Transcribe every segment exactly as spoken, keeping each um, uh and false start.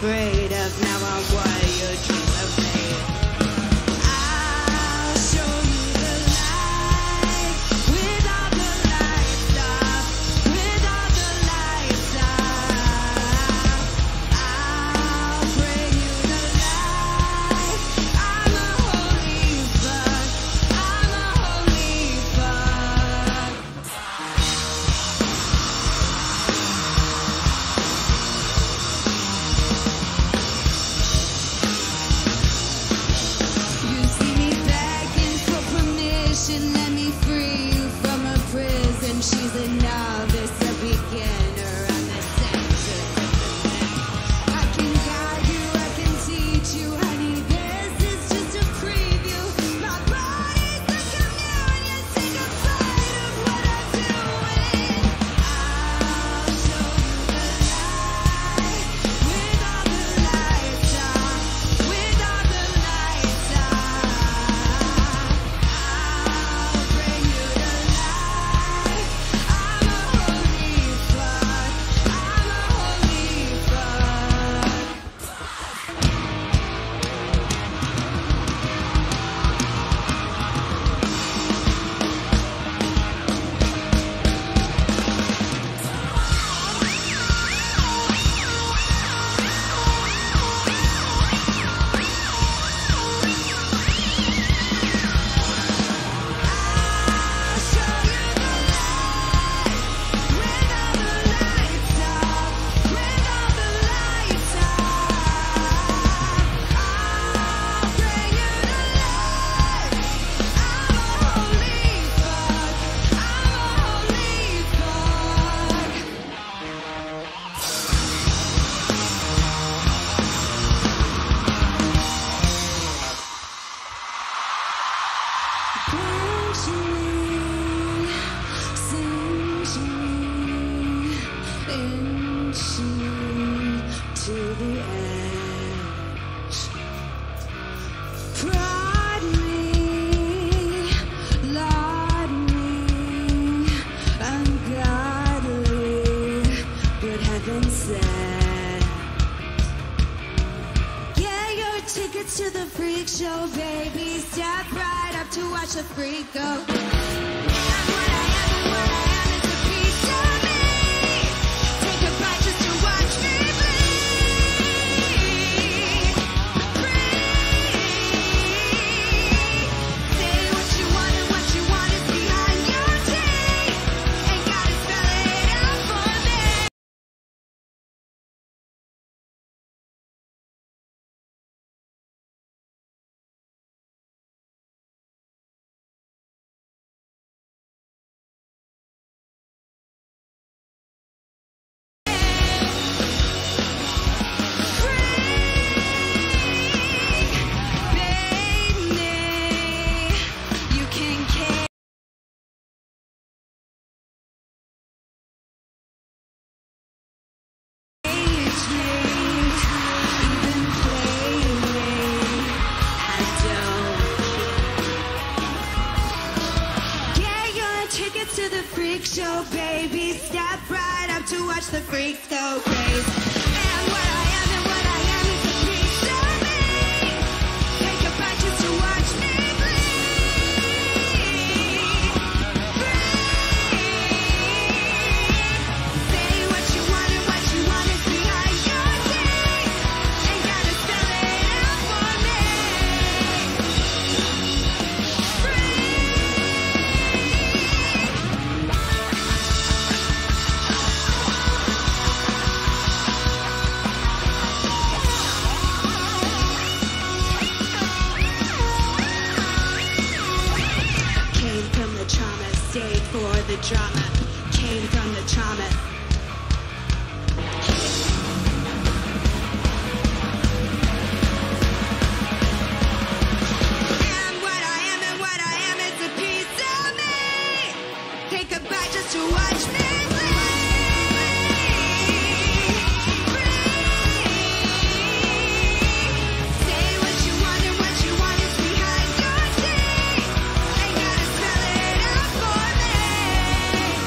afraid of. Now I want you dream of me. I'll show you the light with all the lights off, with all the lights off. I'll bring you the light. I'm a holy fuck. I'm a holy fuck. You see me begging for permission, let me free you from a prison. She's a novice, a beginner, I'm the center of the net. I can guide you, I can teach you, honey, this is just a preview. My body's the communion, take a bite of what I'm doing. I'll show you the light, with all the lights off, with all the lights off. I'll bring you the light. I'm a holy fuck. I'm a holy fuck. I'll show you the light, with all the lights off, with all the lights off. I'll bring you the light. I'm a holy fuck. I'm a holy fuck. Dance to me, sing to me, inch me to the edge. Prod me, laud me, ungodly, good heaven said. Get your tickets to the freak show, baby. Step right up to watch the freak go. And what I am and what I am is a piece of me. Take a bite just to watch me bleed. Free. Say what you want and what you want is behind your teeth. Ain't gotta spell it out for me. Show, baby, step right up to watch the freaks go crazy. And what I am and what I am is a piece of me. Take a bite just to watch me bleed. Free. Say what you want and what you want is behind your teeth. Ain't gotta spell it out for me. Free. Stayed for the drama, came from the trauma. And what I am and what I am is a piece of me. Take a bite just to watch me bleed.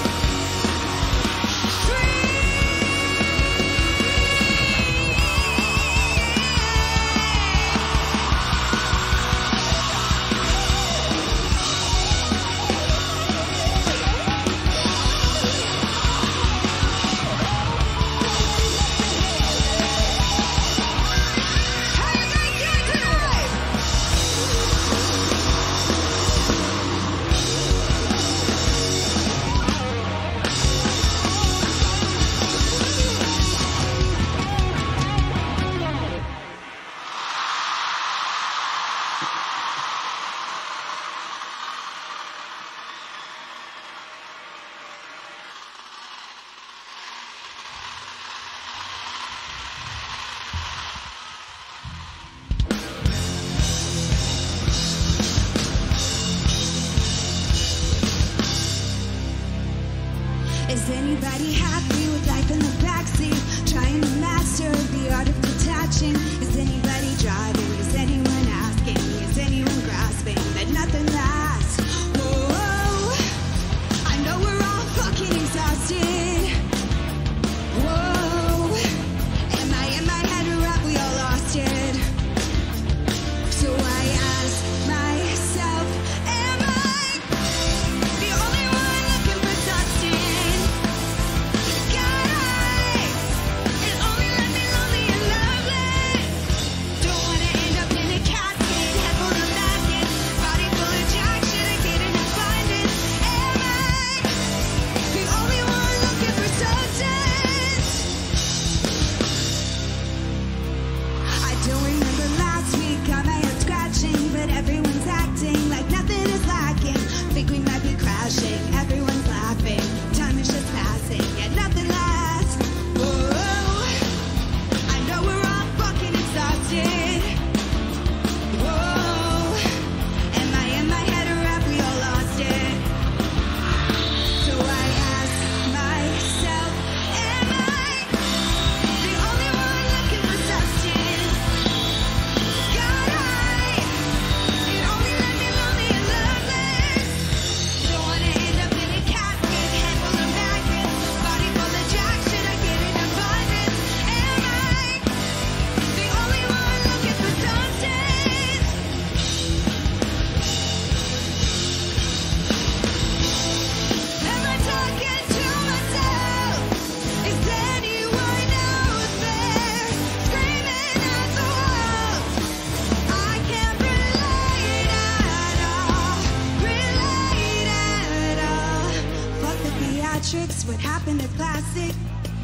plastic.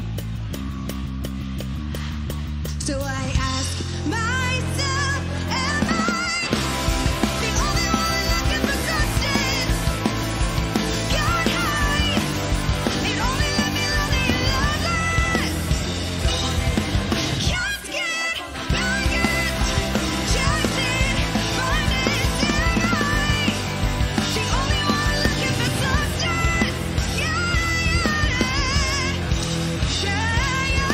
So I ask myself, am I the only one looking for substance? Got high, it only left me lonely and loveless. Casket, maggots, chasing, violence. Am I the only one looking for substance? Yeah, yeah, yeah, yeah, yeah.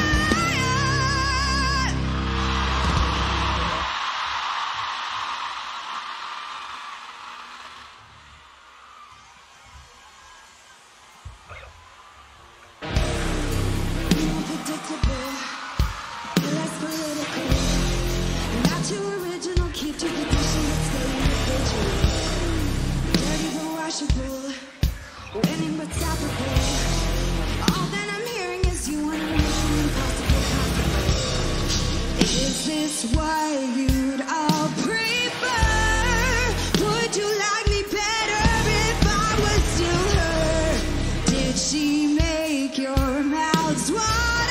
Unpredictable, less political, not too original, keep to tradition, but stay individual. Dirty but washable, winning but stoppable. All that I'm hearing is you want to mission impossible possible. Is this what you'd all prefer? Would you like me better if I was still her? Did she make your mouths water?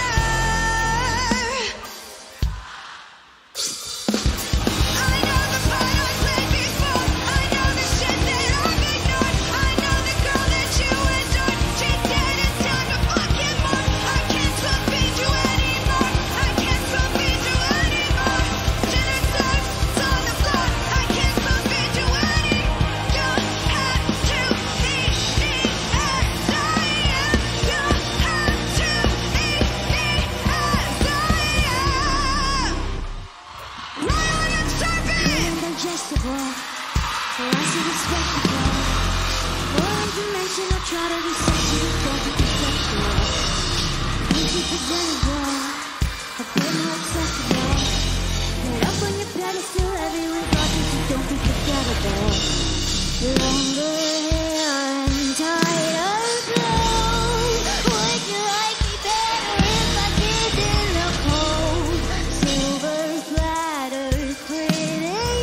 I know the part I played before. I know the shit that I've ignored. I know the girl that you adored. She said it's time to fucking more. I can't still feed you anymore. I can't still feed you anymore. Dinner served, it's on the floor. I can't still feed you anymore. You have to eat me as I am. You have to eat me as I am. Right on your surface. Indigestible, less respectable. More information, I'll try to reset you. Don't be deflectable. Think you presentable, a bit more accessible. Get up on your pedestal, everyone's watching, so don't be forgettable. Longer hair and tighter clothes. Would you like me better if I didn't look cold? Silver platters, pretty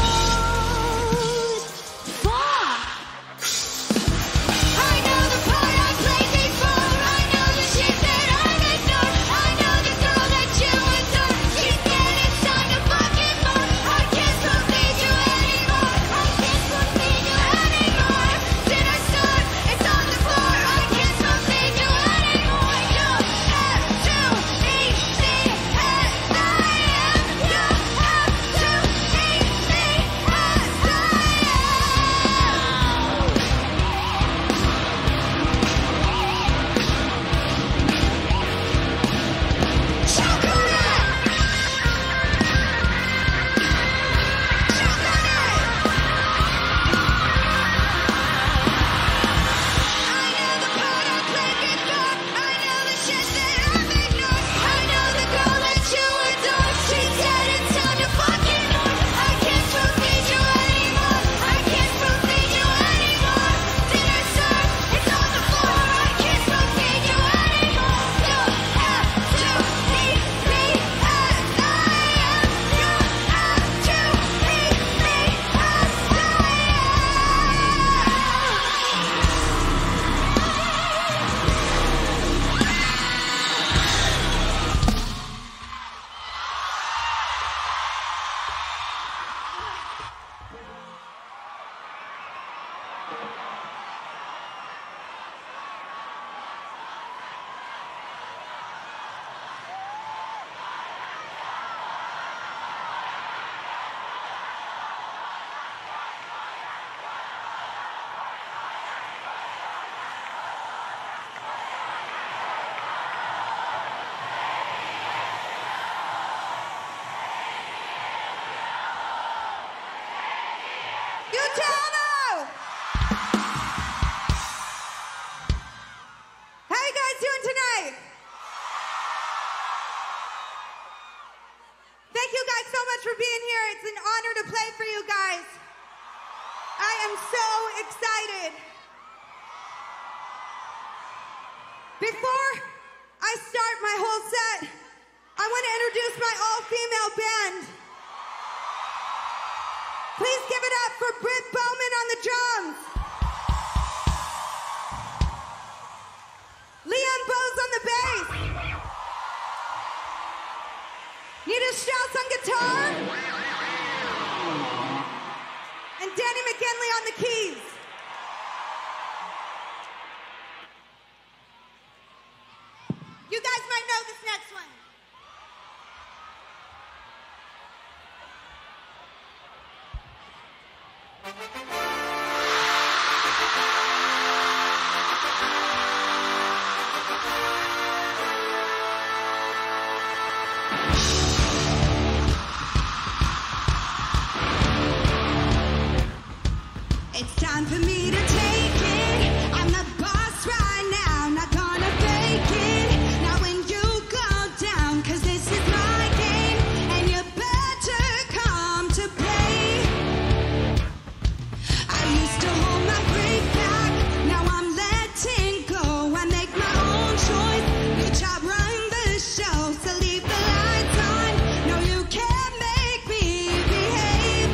bows. Fuck! I know the part I played before. I know the shit that I've ignored. I know the girl that you adore. She said it's time to fucking more. I can't still feed you anymore. I can't still feed you anymore. Dinner served, it's on the floor. I can't still feed you anymore. You have to eat me as I am. You have to eat me as Utano! How you guys doing tonight? Thank you guys so much for being here. It's an honor to play for you guys. I am so excited. Before I start my whole set, I want to introduce my all-female band. Please give it up for Britt Bowman on the drums. Leon Bowes on the bass. Nita Strauss on guitar. And Danny McKinley on the keys. You guys might know this next one. It's time for me to take it. I'm the boss right now, not gonna fake it. Now when you go down, cause this is my game, and you better come to play. I used to hold my breath back, now I'm letting go. I make my own choice, bitch, I run the show. So leave the lights on, no you can't make me behave.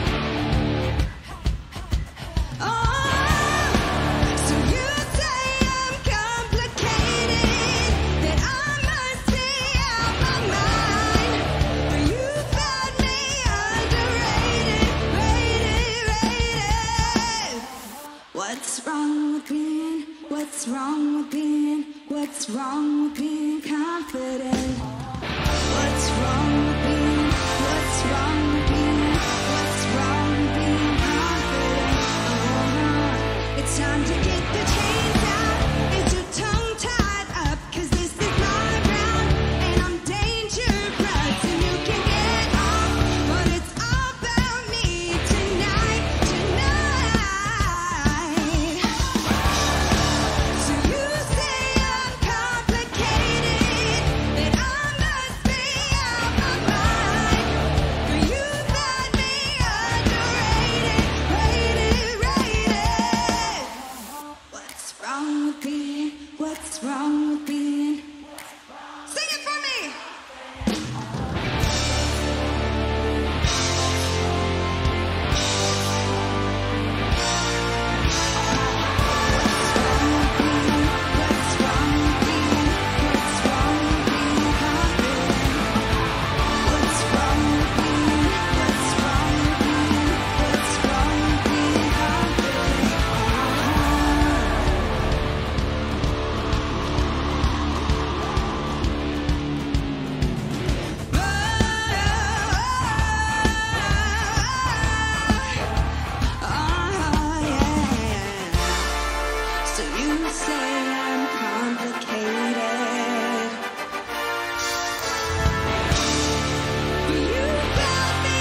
So you say I'm complicated, that I must be out my mind. But you've got me underrated, rated, rated. What's wrong with being, what's wrong with being, what's wrong with being confident? What's wrong with being, what's wrong with being, what's wrong with being confident? Uh-huh. It's time to get the chains out. Is your tongue tied up? Cause this is my round, and I'm dangerous, and you can get off. But it's all about me tonight, tonight. So you say I'm complicated, that I must be out my mind. But you've got me underrated, rated, rated. What's wrong with being, what's wrong with being? Sing it for me! What's wrong with being, what's wrong with being confident? What's wrong with being, what's wrong with being, what's wrong with being confident? Oh, yeah. So you say I'm complicated, but you got me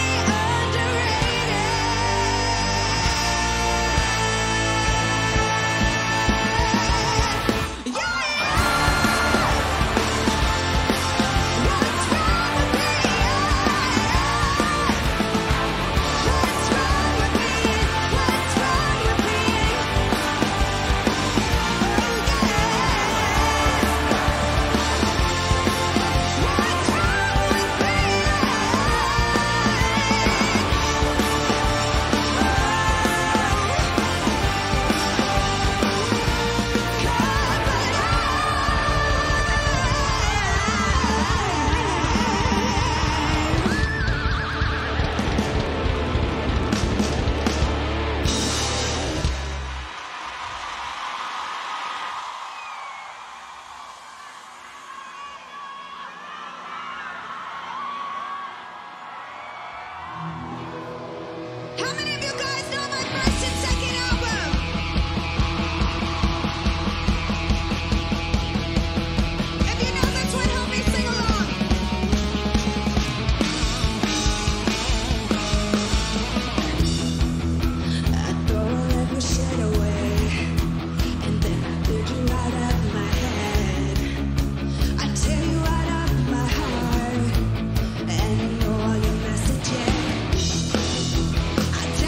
underrated. Yeah, what's wrong with me? What's wrong with me? What's wrong with me? How many of you guys know my first and second album? If you know this one, help me sing along. I throw every shit away, and then I pick you right out of my head. I tear you out of my heart, and you know all your messages. I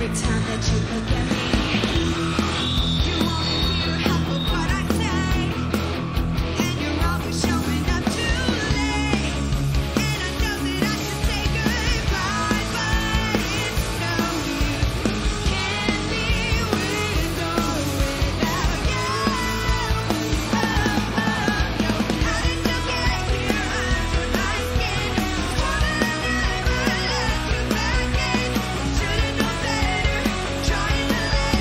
every time that you look at me. You only hear half of what I say, and you're always showing up too late. And I know that I should say goodbye, but it's no use. Can't be with or without you. Oh, oh, no. How did you get here under my skin? Swore that I never let you back in. Should've known better, trying to let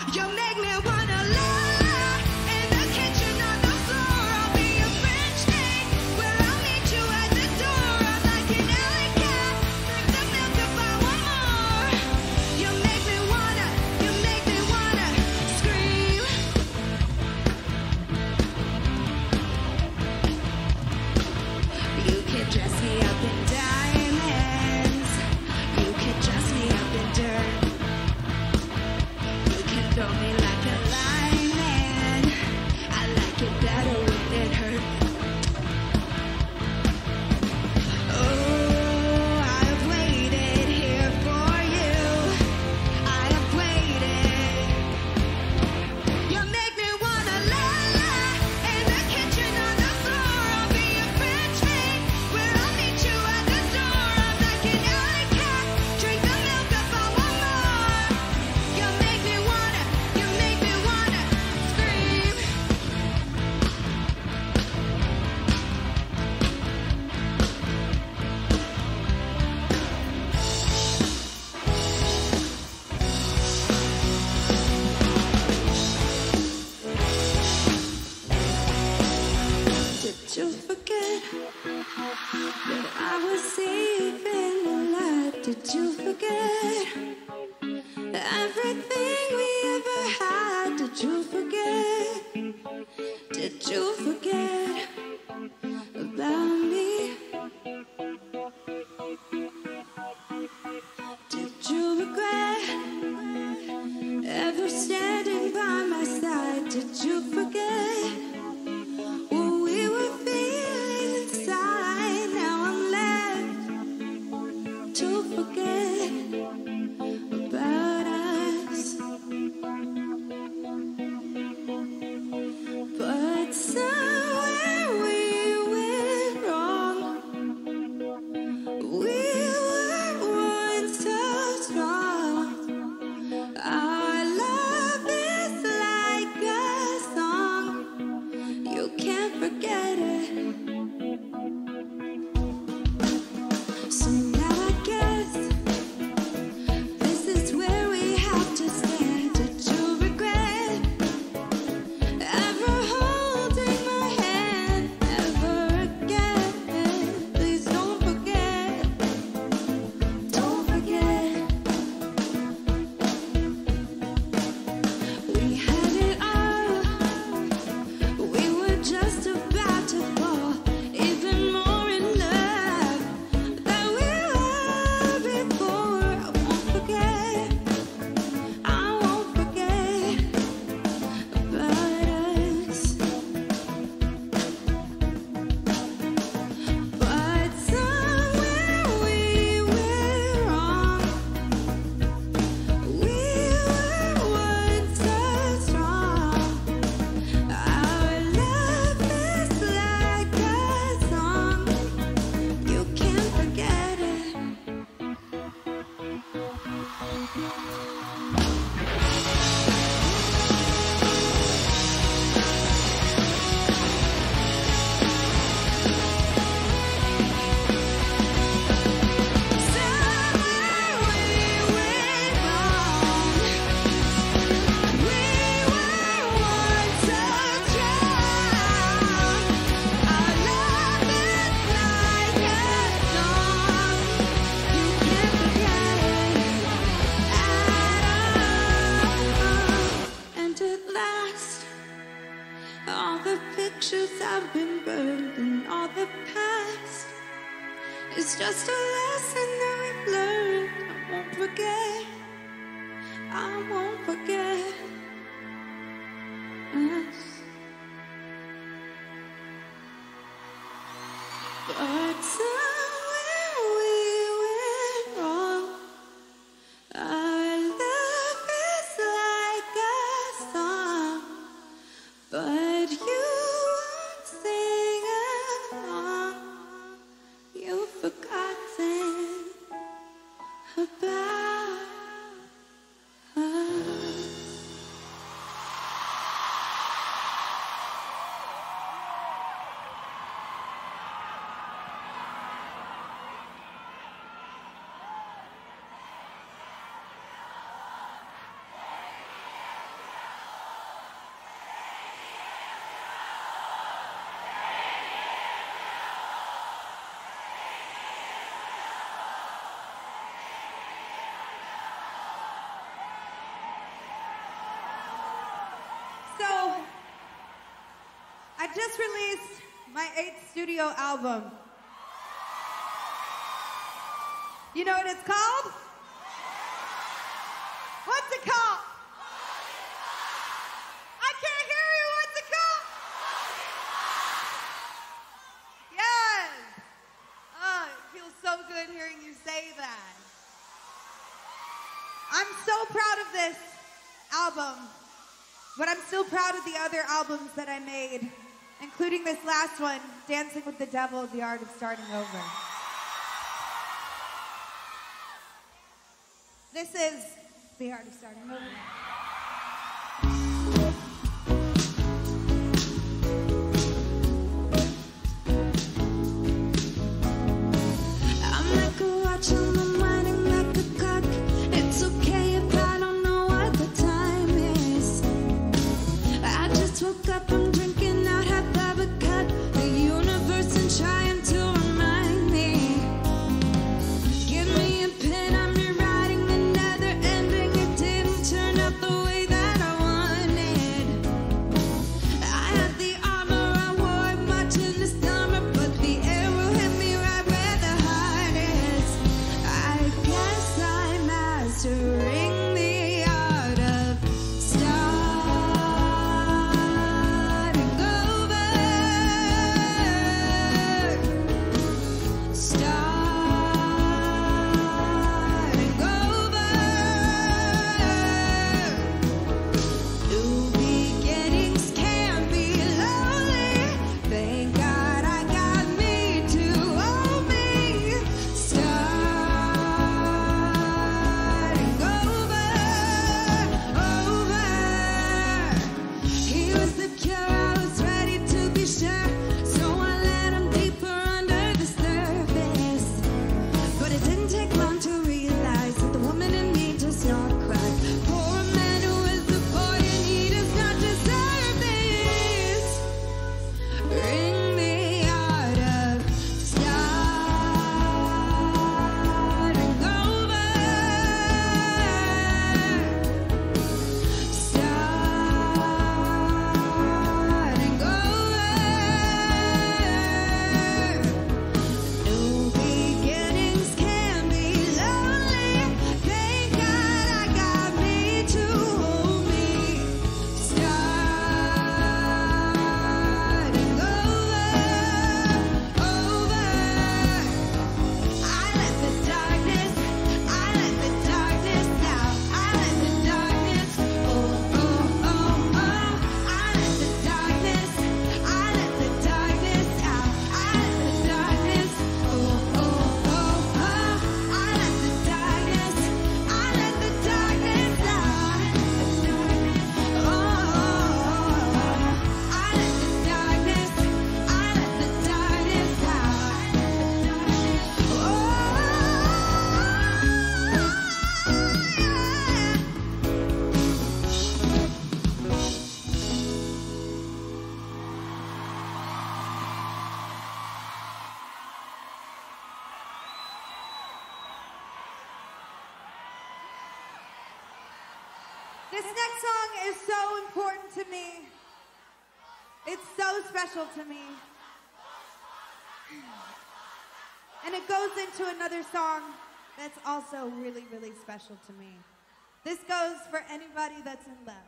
You make me wanna lie in the kitchen on the floor. I'll be a French maid where I'll meet you at the door. I'm like an alley cat, drink the milk if I want more. You make me wanna, you make me wanna scream. You can dress me up in diamonds. You can dress me up in dirt. You can throw me like a lineman. I like it better when it hurts. Oh, I have waited here for you. I have waited. You make me wanna lie, lie in the kitchen on the floor. I'll be a French maid where I'll meet you at the door. I'm like an alley cat, drink the milk if I want more. You make me wanna, you make me wanna scream. Did you forget that I was safe in the light? Did you forget everything we ever had? Did you forget? Did you forget about me? Did you regret ever standing by my side? Did you forget what we were feeling inside? Now I'm left to forget about us. But somewhere we went wrong. We were once so strong. Our love is like a song. You can't forget it. So now I guess this is where we have to stand. Did you regret ever holding my hand ever again? Please don't forget. Don't forget. We had it all. We were just about to fall even more in love than we were before. I won't forget. I won't forget about us. But somewhere we were wrong. We were once so strong. Our love is like a song. You can't forget it. Somewhere we went wrong. We were once so strong. Our love is like a song. You can't forget it at all. And at last, all the pictures have been burned and all the past is just a lesson that we've learned. I won't forget. I won't forget us. But somewhere we went wrong. Our love is like a song, but you won't sing along. You've forgotten about us. just released my eighth studio album. You know what it's called? What's it called? I can't hear you. What's it called? Yes. Oh, it feels so good hearing you say that. I'm so proud of this album, but I'm still proud of the other albums that I made, including this last one, Dancing with the Devil, The Art of Starting Over. This is The Art of Starting Over. I'm like a watch and I'm winding like a clock. It's okay if I don't know what the time is. I just woke up, I'm drinking out half of a cup. The universe and trying to remind me. Give me a pen, I'm rewriting another ending. It didn't turn out the way that I wanted. I had the armor, I wore it much in the summer, but the arrow hit me right where the heart is. I guess I'm mastering the art of starting over. Starting over. New beginnings can be lonely. Thank God I got me to hold me. Starting over, over. He was the cure, I was ready to be sure. So I let him deeper under the surface. But it didn't take long to realize that the woman in me does not cry. For a man who is a boy and he does not deserve this. Bring the art of starting over. Starting over. New beginnings can be lonely. Thank God I got me to hold me. Starting over, over. I let the darkness, I let the darkness out. I let the darkness, oh, oh, oh, oh. I let the darkness, I let the darkness out. I let the darkness, oh, oh, oh, oh. I let the darkness, I let the darkness out. Oh, I let the darkness, I let the darkness out. This next song is so important to me. It's so special to me. And it goes into another song that's also really, really special to me. This goes for anybody that's in love.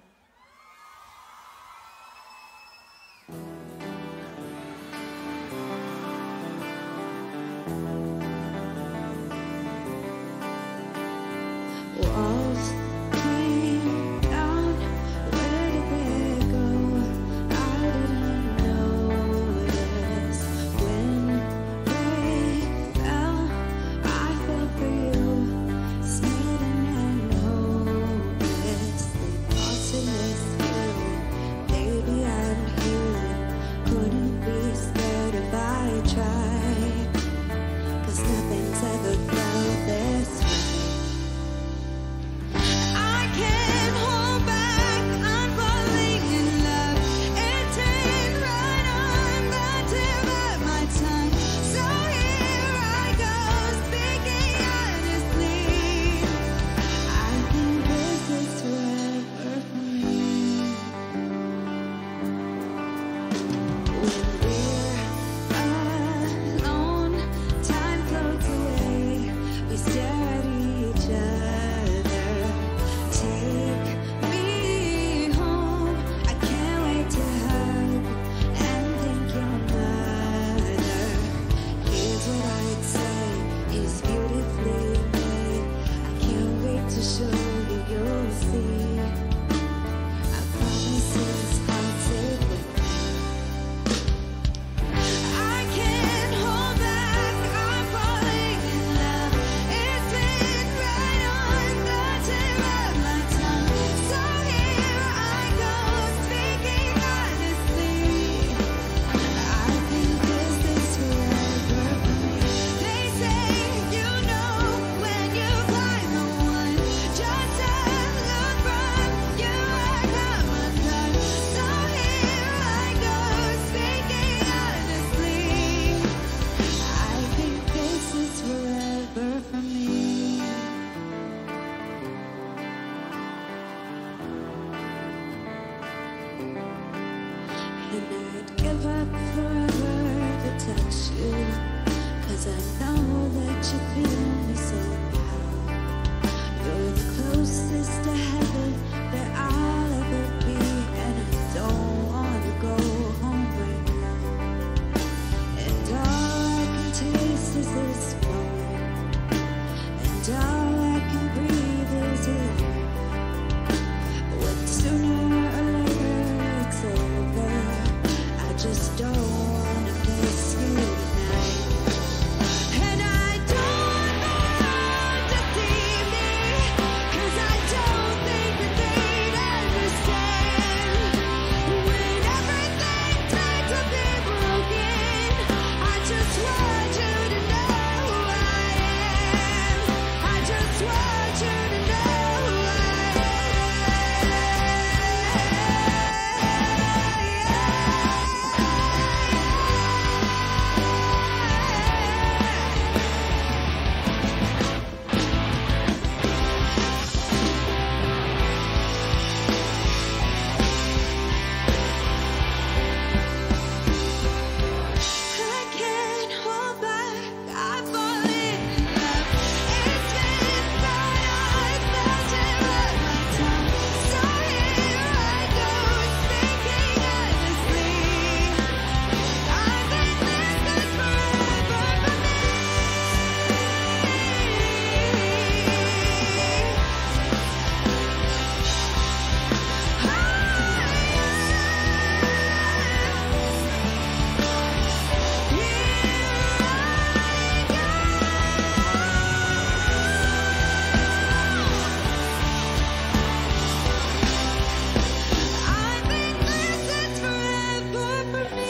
Walls came down, where did they go? I didn't notice when they fell. I fell for you, smitten and hopeless. They tossed it give up forever to touch you, 'cause I know that you feel me somehow. You're the closest to heaven that I'll ever be, and I don't wanna go home right now. And all I can taste is this moment, and all I can breathe is it. But sooner or later it's over. I just don't wanna miss you tonight. And I don't want to see me, 'cause I don't think that they'd understand. When everything turns to be broken, I just want you to know who I am. I just want you to know who I I can't hold back, I've fallen in love. It's been five thousand lifetimes. So here I go, thinking endlessly. I think this is forever for me. I think this is forever for me.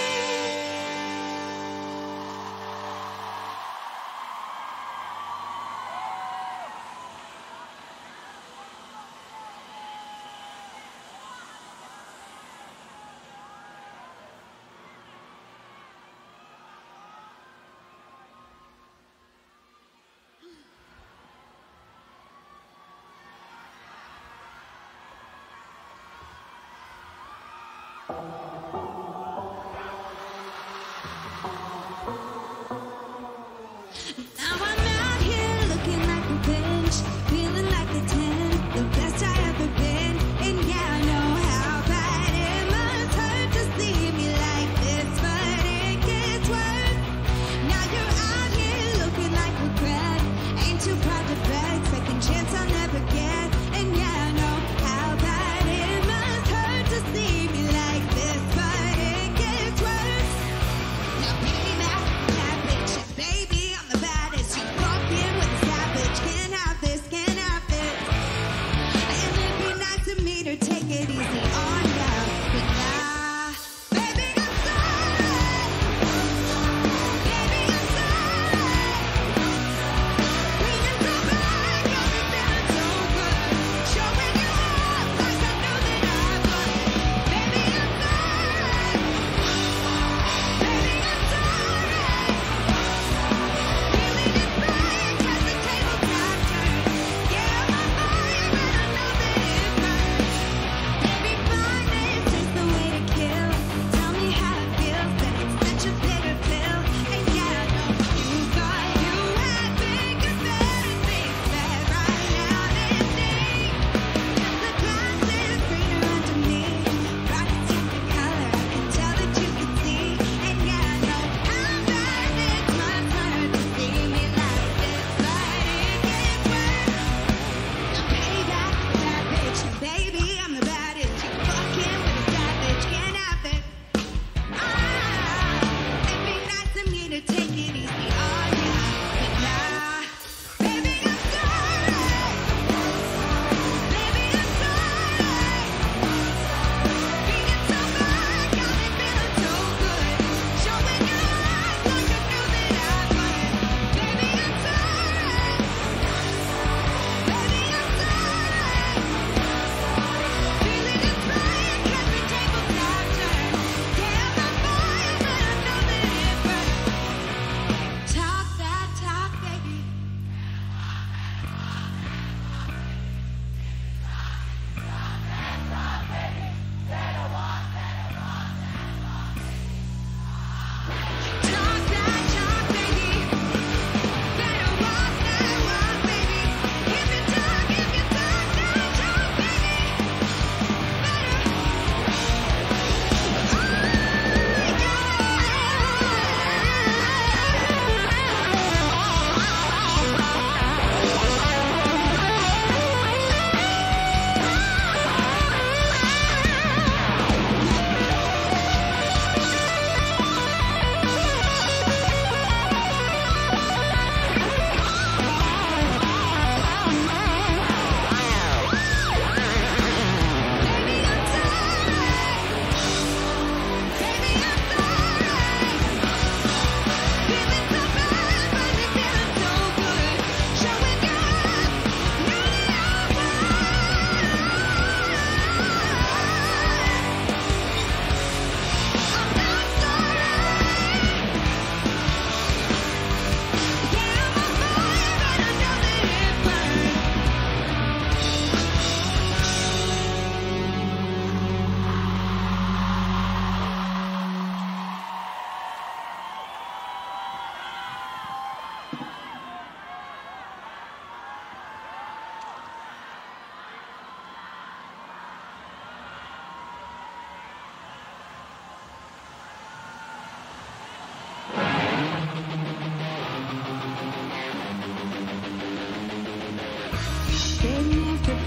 Now I'm out here looking like a bitch, feeling like a ten, the best I ever been. And yeah, I know how bad it must hurt to see me like this, but it gets worse. Now you're out here looking like regret, ain't too proud to beg, second chance I'll never get. And yeah, I know how bad it must hurt to see me like this,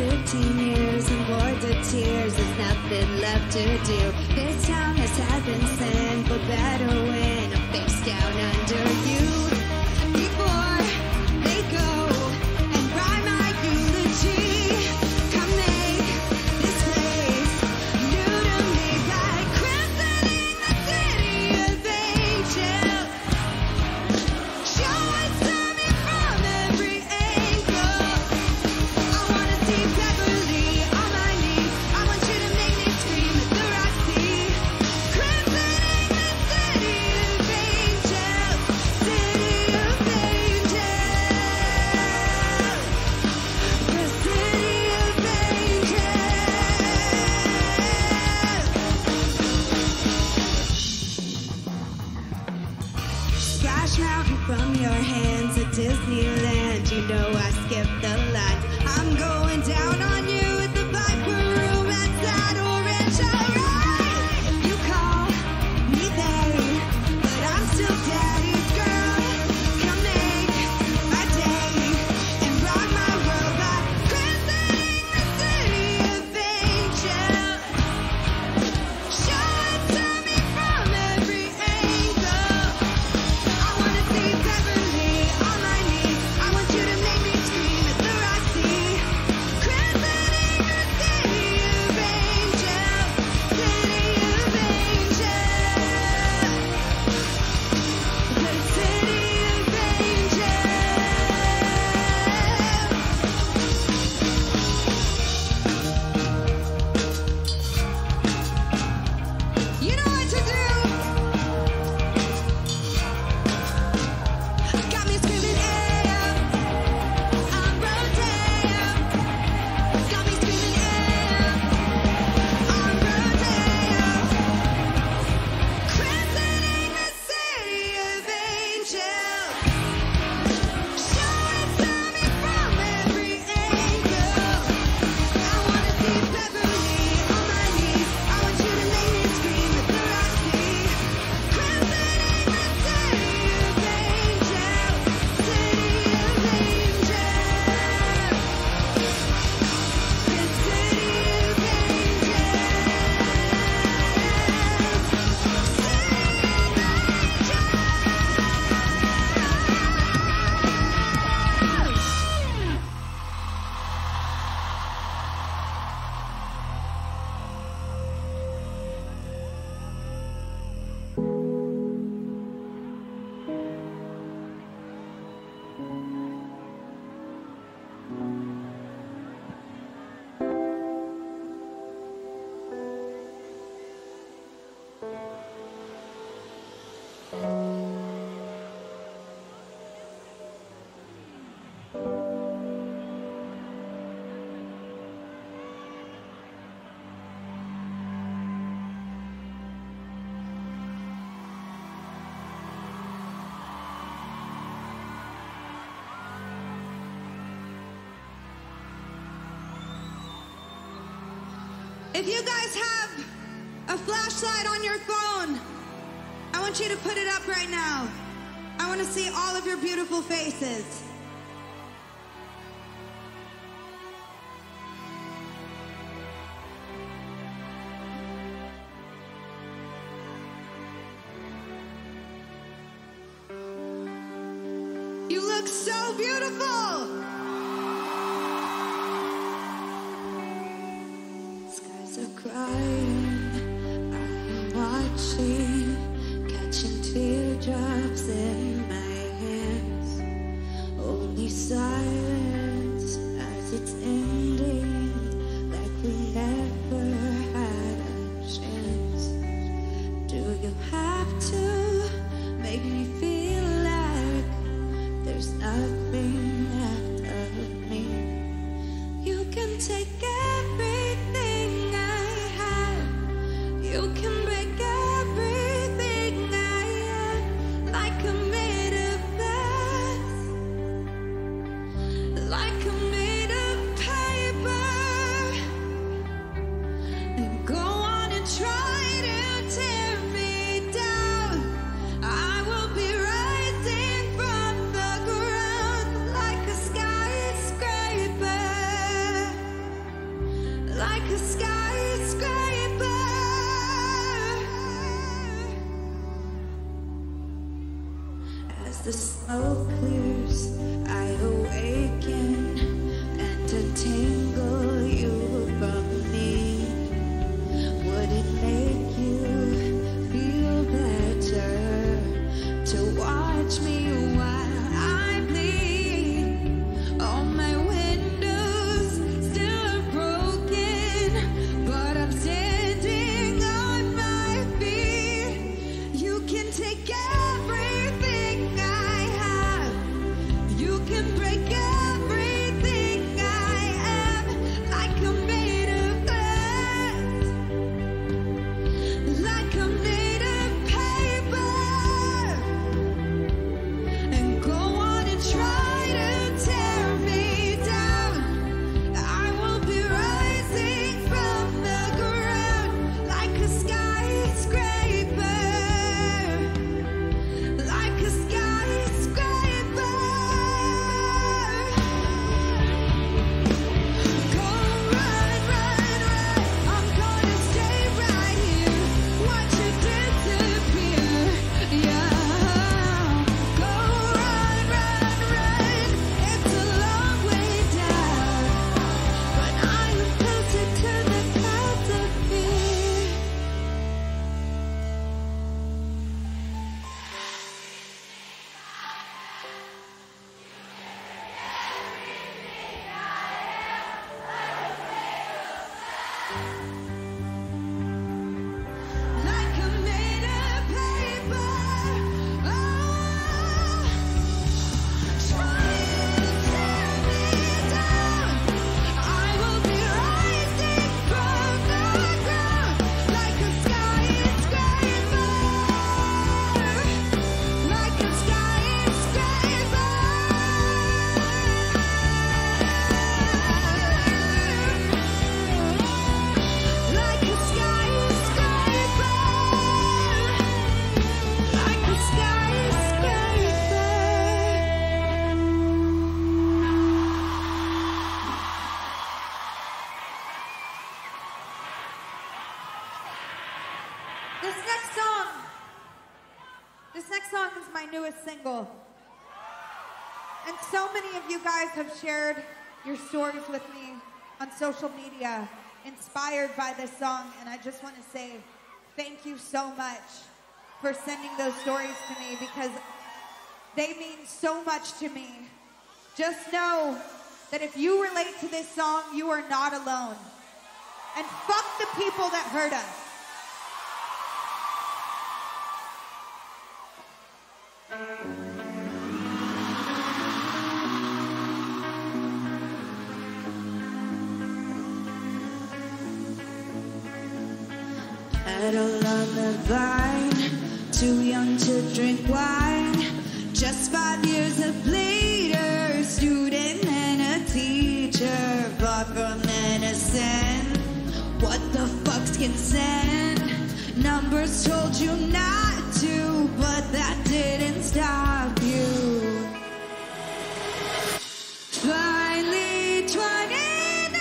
fifteen years and bored to tears. There's nothing left to do. This town has had been sent, but better when I'm face down under you. Before they go and write my eulogy, come make this place new to me by christening the city of angels. Show it to me from every angle. I wanna see Beverly on my knees. I want you to make me scream at the Roxy. Christening the city of angels, city of angels, the city of angels. Splash Mountain from your hands at Disneyland. You know I skipped the line. I'm going down on you at the Viper Room at Saddle Ranch. Alright, you call me they, but I'm still daddy's girl. Come make my day and rock my world by christening the city of angels. Show it to me from every angle. I wanna see Beverly on my knees. I want you to make me scream at the Roxy. Christening the city of angels, city of angels, the city of angels. You know what to do. Got me screaming, yeah, I'm Rodeo. Got me screaming, yeah, I'm Rodeo. Christening the city of angels. Show it to me from every angle. I wanna see Beverly on my knees. I want you to make me scream at the Roxy. Christening the city of angels, city of angels, the city of angels. If you guys have a flashlight on your phone, I want you to put it up right now. I want to see all of your beautiful faces. You look so beautiful. Skies are crying, I'm watching, catching teardrops in my hands. Only silence as it's ending, like we never had a chance. Do you have to make me feel like there's nothing left of me? You can take everything I have. You can break everything I am, like I'm made of glass. the smoke clears, I awaken and untangle you from me. Would it make you feel better to watch me while I bleed? All my windows still are broken, but I'm standing on my feet. You can take everything I have, you can break everything I am, like I'm made of glass, like I'm made of paper, and go on and try to tear me down. I will be rising from the ground like a skyscraper, like a skyscraper. Go run, run, run. I'm gonna stay right here, watch you disappear. Yeah. Go run, run, run. It's a long way down, but I am closer to the clouds of fear. Like I'm made of paper, oh, trying to tear me down. I will be rising from the ground like a skyscraper, like a skyscraper, like a skyscraper, like a skyscraper. This next song, this next song is my newest single. And so many of you guys have shared your stories with me on social media, inspired by this song. And I just want to say thank you so much for sending those stories to me, because they mean so much to me. Just know that if you relate to this song, you are not alone. And fuck the people that hurt us. Petal on the vine, too young to drink wine. Just five years of later, student and a teacher, far from innocent. What the fuck's consent? Numbers told you not to, but that didn't stop you. Finally, twenty-nine,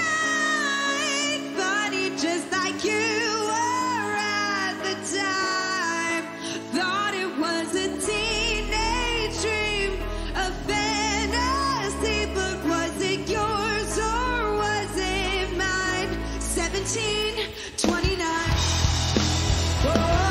funny just like you were at the time. Thought it was a teenage dream, a fantasy, but was it yours or was it mine? seventeen, twenty-nine. Whoa.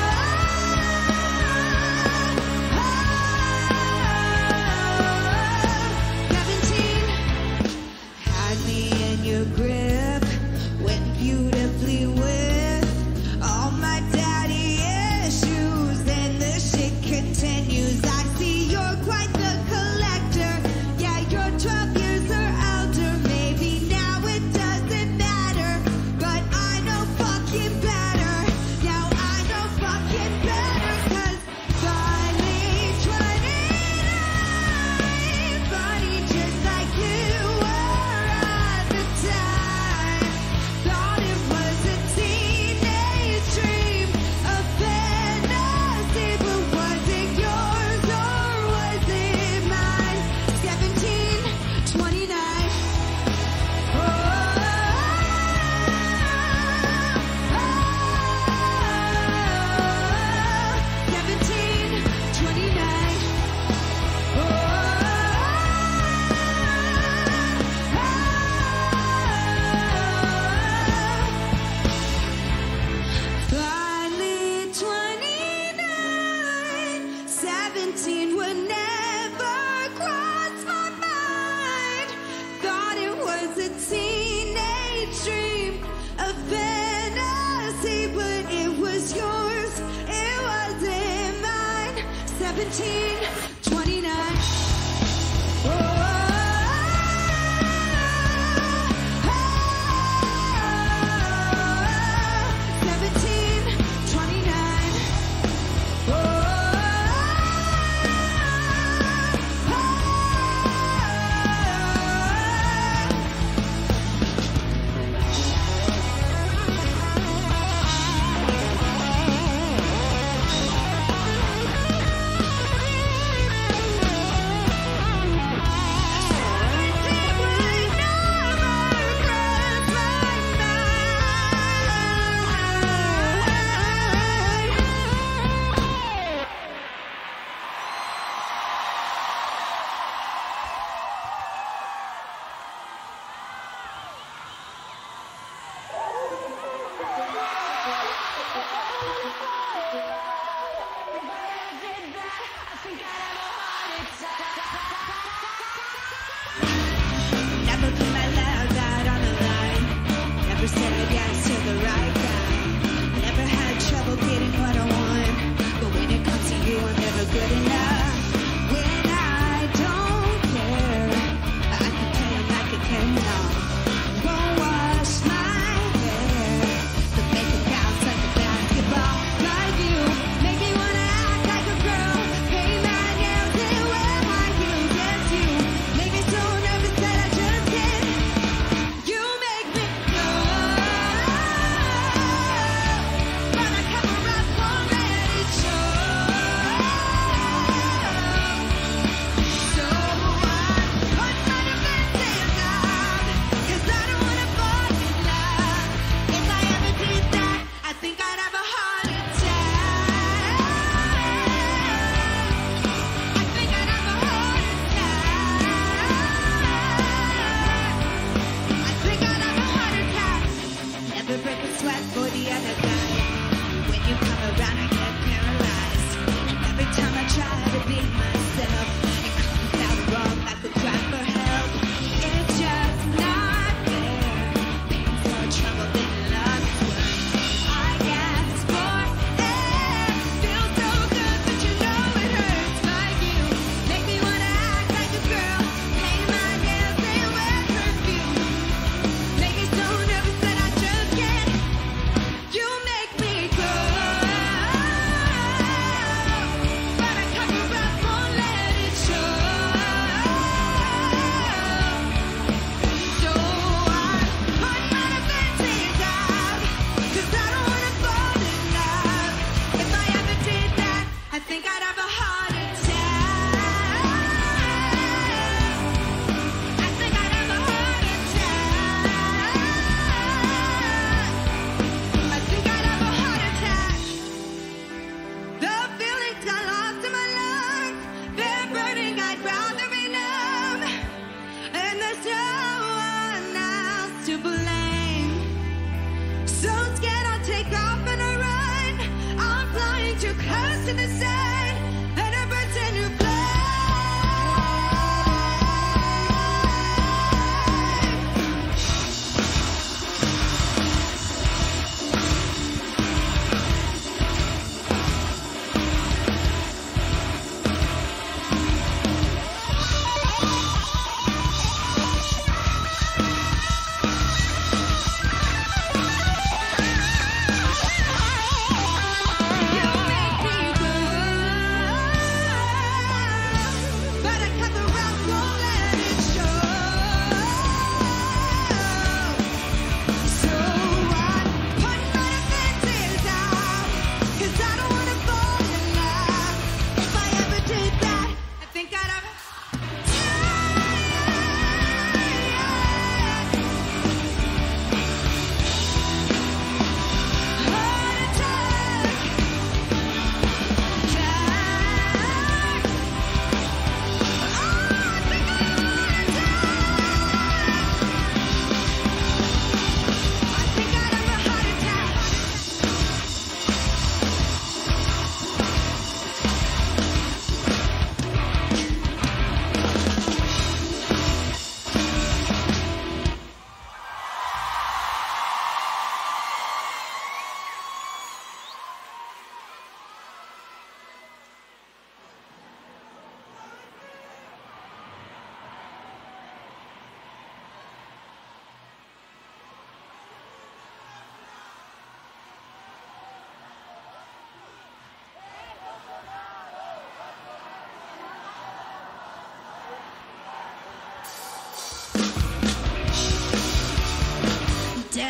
Your grip went beautifully with all my daddy issues, and the shit continues. I see you're quite the collector. Yeah, you're twelve years or elder. Maybe now it doesn't matter, but I know fucking better. Now I seventeen, twenty-nine. Oh, seventeen, twenty-nine. Oh, never put my love out on the line. Never said yes to the right guy. Never had trouble getting what I want. But when it comes to you, I'm never good enough. When I don't care, I can play him like a cannot. Won't wash my hair, but make it bounce like a basketball. Like you, make me wanna act like a girl. Paint my nails and wear my heels. Yes, you make me so nervous that I just can't. You make me go. Run a cover up already, sure. So I put my defenses up, 'cause I don't wanna fall in love. If I ever did that, I think I'd have a heart attack. I think I'd have a heart attack. I think I'd have a heart attack. Never break a sweat for the other guy. When you come around, I get paralyzed. Every time I try to be myself, it comes out wrong like a cry for help. It's just not fair. Being so troubled in love is worse. I ask for air. Feels so good, but you know it hurts. Like you, make me wanna act like a girl. Paint my nails and wear perfume. Make me so nervous that I just can't. You make me go.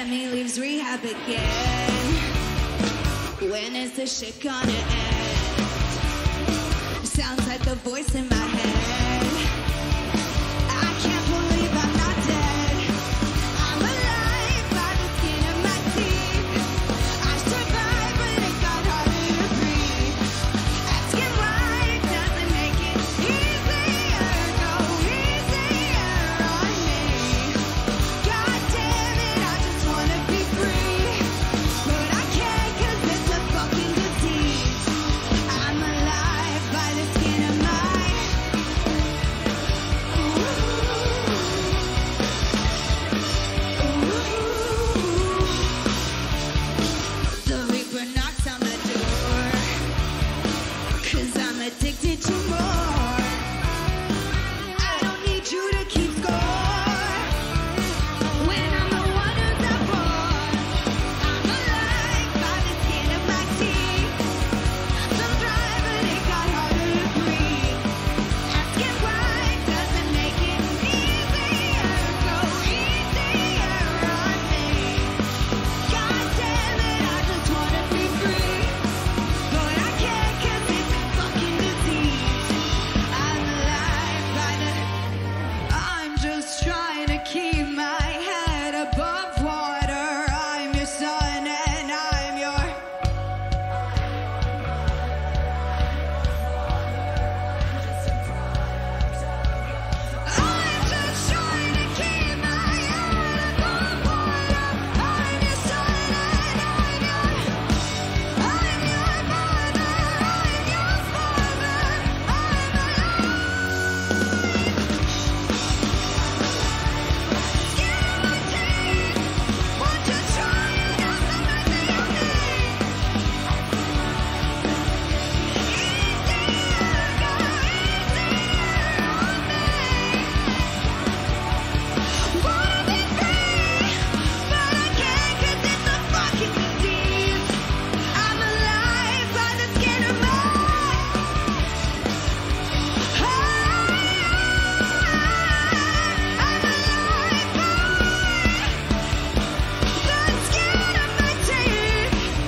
Demi leaves rehab again. When is this shit gonna end? Sounds like the voice in my head. I can't believe I'm not dead. I'm alive by the skin of my teeth. I survived, but it got harder to breathe. Asking why doesn't make it easier. Go easier on me. God damn it, I just wanna be free. But I can't 'cause it's a fucking disease. I'm alive by the skin of my The reaper knocks on the door, 'cause I'm addicted to more. I don't need you to keep score when I'm the one who's at war. I'm alive by the skin of my teeth. Some drive, but it got harder to breathe. Asking why doesn't make it easier. Go easier on me. God damn it, I just wanna be free. But I can't 'cause it's a fucking disease. I'm alive by the... I'm just trying to keep my head above water. I'm your sun and I'm your... I'm just trying to keep my head above water. I'm your son and I'm your... I'm your mother, I'm your father. I'm alive. Skin of my teeth. Won't you try and have some mercy on me? Easier, go easier on me. Wanna be free, but I can't 'cause it's a fucking disease. I'm alive by the skin of my... I'm alive by the skin of my teeth.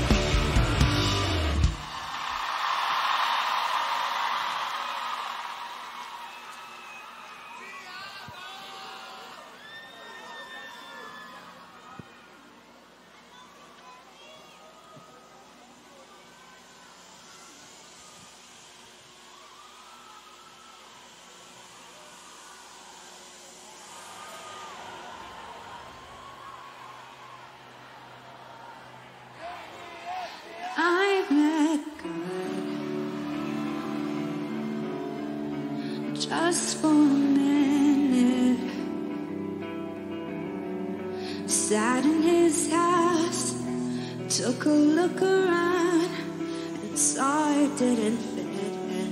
I met God just for a minute. Sat in his house, took a look around, and saw it didn't fit in.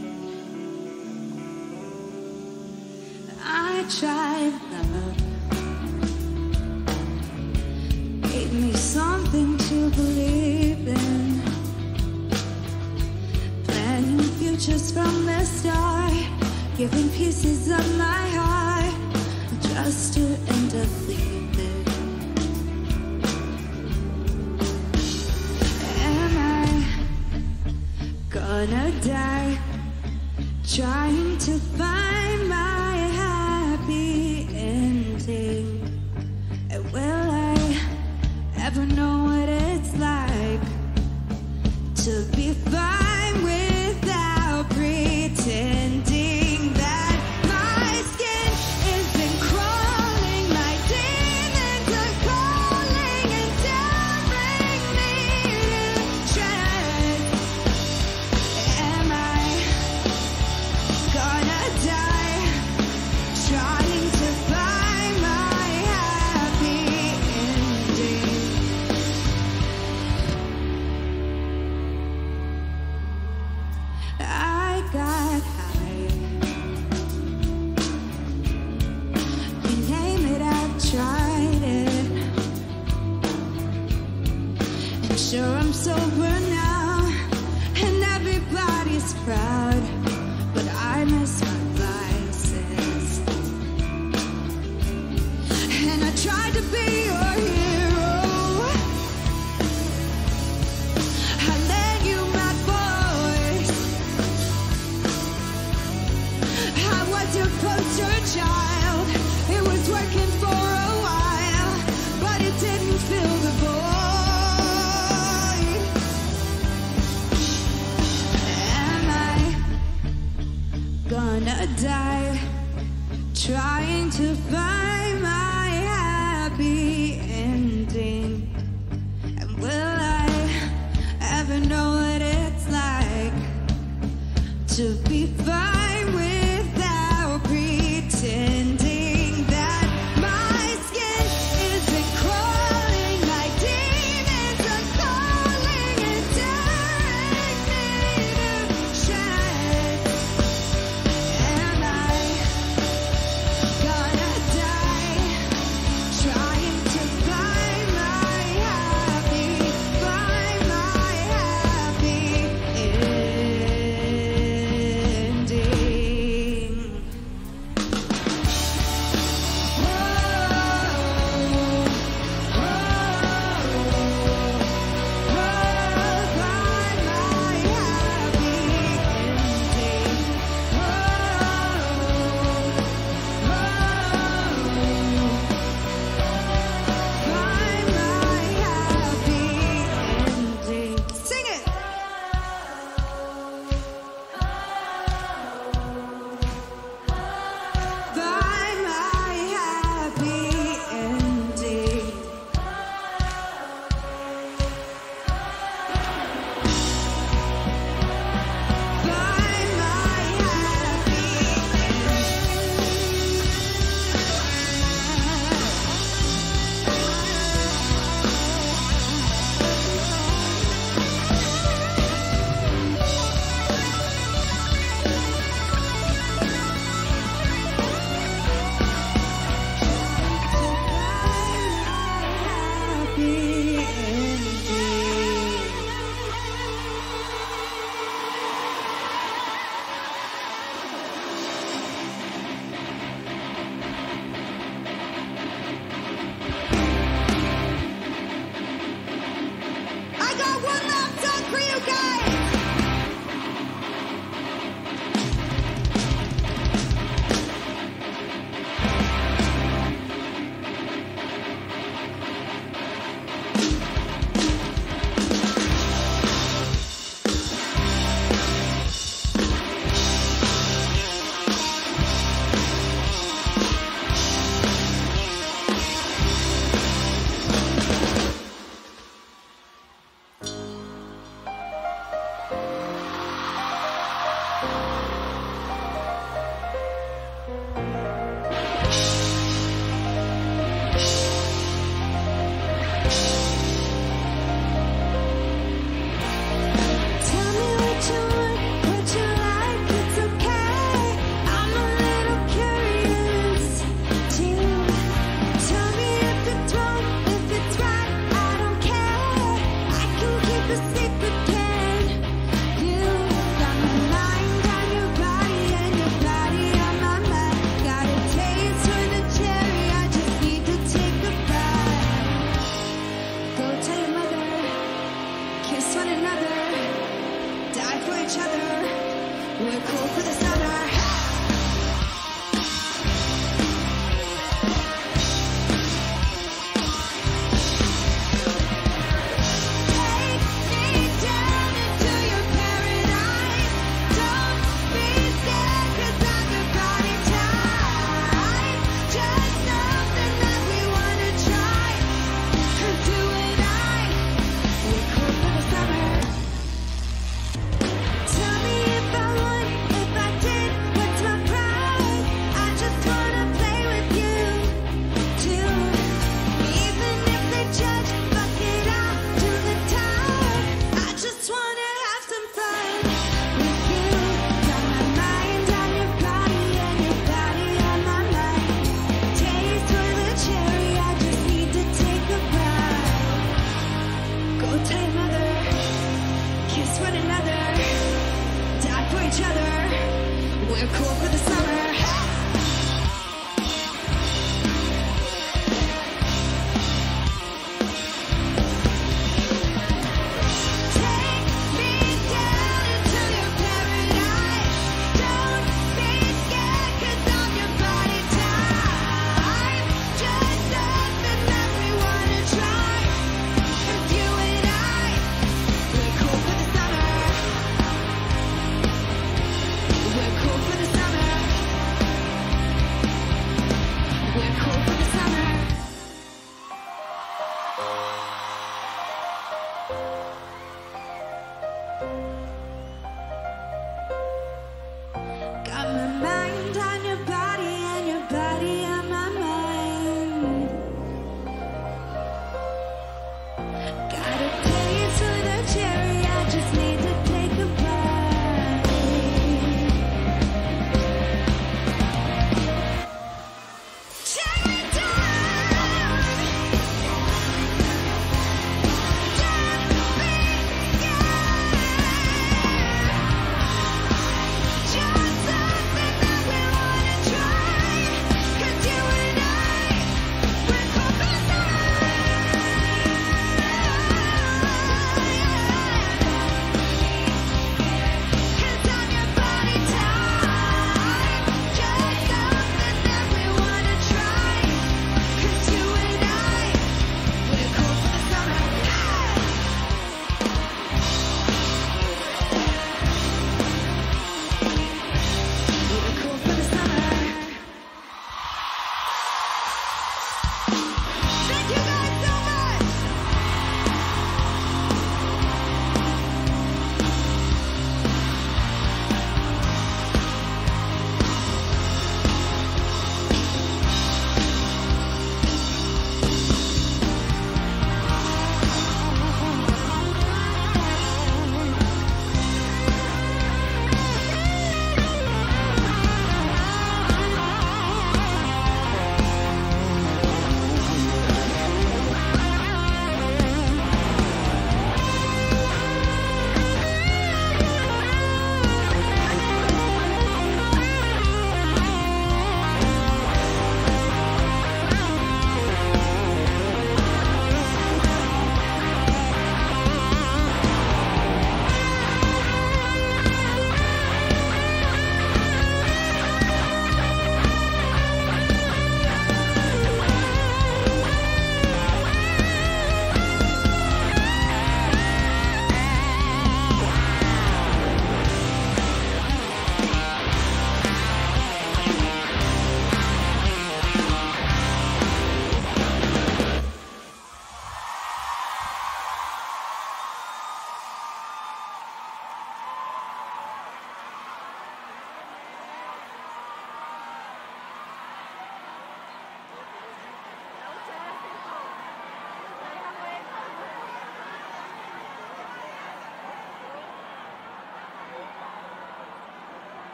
I tried love, gave me something to believe in. Planning futures from the start, giving pieces of my heart just to end up leaving. Am I gonna die trying to find my happy ending? And will I ever know what it's like to be fine without pretending that my skin isn't crawling, my demons are calling and tearing me to shreds. Am I gonna die trying to find my happy ending? I got high. You name it, I've tried it. And sure, I'm sober now, and everybody's proud. But I miss my vices. And I tried to be your hero, to be fine without pretending that my skin isn't crawling like demons are calling and daring me to shine. Am I gonna die trying to find my happy, find my happy ending? Oh, oh, oh, find my happy ending. Oh, find my happy ending. Sing it. Find my happy ending. Find my happy happy ending. I got one last song for you guys. Tell me what you want, what you like, it's okay. I'm a little curious too. Tell me if it's wrong, if it's right, I don't care. I can keep a secret, can you? Got my mind on your body and your body on my mind. Got a taste for the cherry, I just need to take a bite. Go tell your mother, kiss one another, die for each other. We're cool for the summer. Take me down into your paradise. Don't be scared 'cause I'm your body type. Just something that we wanna try. Cause you and I, we're cool for the summer. Tell me if I want, if I did, what's my pride? I just wanna play with you too. Even if they judge, fuck it out to the top. I just wanna have some fun with you. Got my mind on your body and your body on my mind. Taste for the cherry, I just need to take a bite. Go tell your mother, kiss one another, die for each other. We're cool for the summer.